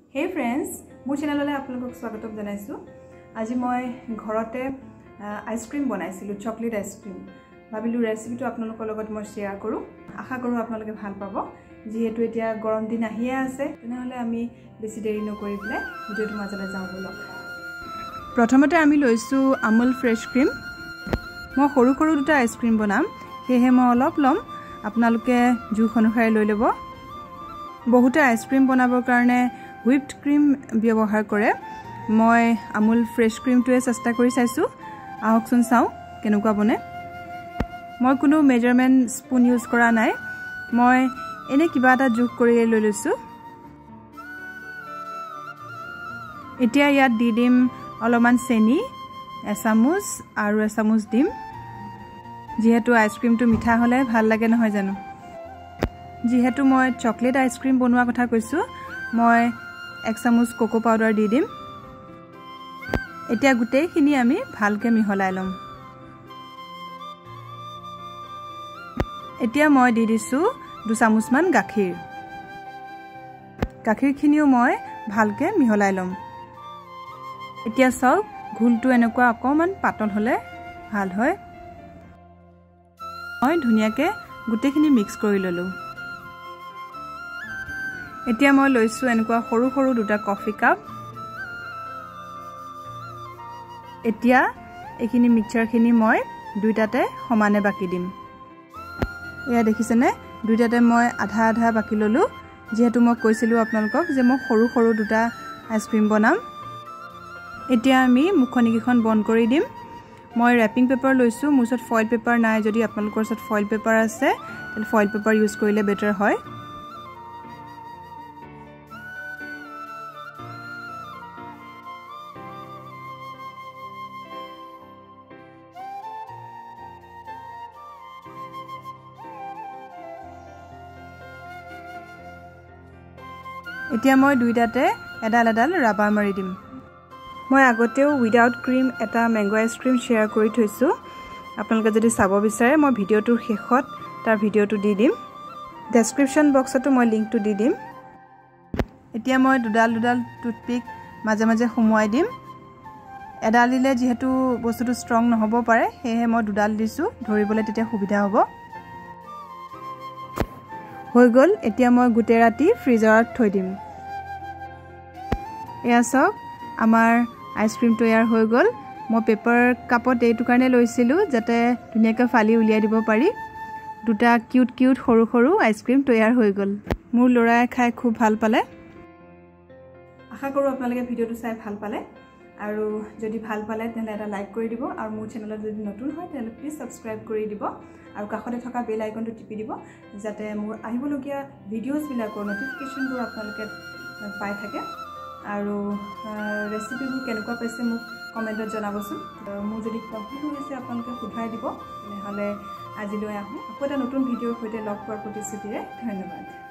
Hey friends, মোৰ চেনেললৈ আপোনালোকক স্বাগতম জনাইছো। আজি মই ঘৰতে আইচক্ৰীম বনাইছিলো, চকলেট আইচক্ৰীম। ভাবিলো ৰেচিপিটো আপোনালোকৰ লগত মই শেয়াৰ কৰো। আশা কৰো আপোনালোকে ভাল পাব। যেহেতু এতিয়া গৰম দিন আহিয়ে আছে, তেনেহলে আমি বেছি দেৰি নকৰি পেলাই ভিডিওটো মাজলৈ যাওঁ বলক। প্ৰথমতে আমি লৈছো আমুল ফ্ৰেছ ক্ৰীম। মই সৰু সৰু দুটা আইচক্ৰীম বনাম, সেয়ে মই অলপ লম। আপোনালোকে জুখ অনুসাৰে লৈ লব। বহুতে আইচক্ৰীম বনাবৰ কাৰণে whipped cream ব্যৱহাৰ কৰে। মই আমুল ফ্ৰেছ ক্ৰীমটোৱে চেষ্টা কৰি চাইছো। আহকচোন চাও কেনেকুৱা বনে। মই কোনো মেজাৰমেন্ট স্পুন ইউজ কৰা নাই। মই এনে কিবা এটা জুখ কৰি লৈ লৈছো। এতিয়া ইয়াত দি দিম অলপমান চেনি, এচামুচ আৰু এচামুচ দিম। যেহেতু আইচক্ৰীমটো মিঠা হলে ভাল লাগে নহয় জানো। যেহেতু মই চকলেট আইচক্ৰীম বনোৱা কথা কৈছো, মই 1 চামুচ কোকো পাউডাৰ দি দিম। এতিয়া গুটেইখিনি আমি ভালকে মিহলাই লম। এতিয়া মই দি দিছো 2 চামুচ মান গাখীৰ। গাখীৰখিনিও মই ভালকে মিহলাই লম। এতিয়া চাওক ঘোলটো এনেকুৱা অকমান পাতল হলে ভাল হয়। মই ধুনিয়াকে গুটেইখিনি মিক্স কৰি ললো। এতিয়া মই লৈছো এনেকুৱা সৰু সৰু দুটা কফি কাপ। এতিয়া এইখিনি মিক্সচাৰখিনি মই দুইটাতে সমানে বাকি দিম। এয়া দেখিছেনে, দুইটাতে মই আধা আধা বাকি ললো। যেহেতু মই কৈছিলো আপোনালোকক যে মই সৰু সৰু দুটা আইচক্ৰীম বনাম। এতিয়া আমি মুখনিকিখন বন্ধ কৰি দিম। মই ৰেপিং পেপাৰ লৈছো। মোৰ ওচৰত ফয়েল পেপাৰ নাই। যদি আপোনালোকৰ ওচৰত ফয়েল পেপাৰ আছে, তেলে ফয়েল পেপাৰ ইউজ কৰিলে বেটাৰ হয়। এতিয়া মই দুইটাতে এডাল এডাল ৰাবাৰ মাৰি দিম। মই আগতেও উইদাউট ক্ৰীম এটা মেংগো আইচক্ৰীম শেয়াৰ কৰি থৈছো। আপোনালোকে যদি চাব বিচাৰে মই ভিডিওটোৰ শেষত তাৰ ভিডিওটো দি দিম। ডেসক্ৰিপচন বক্সতো মই লিংকটো দি দিম। এতিয়া মই দুডাল দুডাল টুথপিক মাজে মাজে সোমোৱাই দিম। এডাল দিলে যেহেতু বস্তুটো ষ্ট্ৰং নহব পাৰে, সেয়ে মই দুডাল দিছো, ধৰিবলৈ তেতিয়া সুবিধা হ'ব। হৈ গল। এতিয়া মই গুটে ৰাতি ফ্ৰিজাৰত থৈ দিম। এয়া চাওক আমাৰ আইচক্ৰীম তৈয়াৰ হৈ গল। মই পেপাৰ কাপত এইটো কাৰণে লৈছিলো যাতে ধুনীয়াকৈ ফালি উলিয়াই দিব পাৰি। দুটা কিউট কিউট সৰু সৰু আইচক্ৰীম তৈয়াৰ হৈ গল। মোৰ লৰাই খাই খুব ভাল পালে। আশা কৰো আপোনালোকে ভিডিওটো চাই ভাল পালে। আৰু যদি ভাল পালে তেনে এটা লাইক কৰি দিব। আৰু মোৰ চেনেলত যদি নতুন হয় তেনে প্লিজ সাবস্ক্ৰাইব কৰি দিব। আৰু কাষতে থকা বেল আইকনটো টিপি দিব যাতে মোৰ আহিবলগীয়া ভিডিঅ'ছবিলাকৰ নটিফিকেশ্যনবোৰ আপোনালোকে পাই থাকে। আৰু ৰেচিপিবোৰ কেনেকুৱা পাইছে মোক কমেণ্টত জনাবচোন। মোৰ যদি কিবা ভুল হৈছে আপোনালোকে শুধৰাই দিব। তেনেহ'লে আজিলৈ আহোঁ। আকৌ এটা নতুন ভিডিঅ'ৰ সৈতে লগ পোৱাৰ প্ৰতিশ্ৰুতিৰে ধন্যবাদ।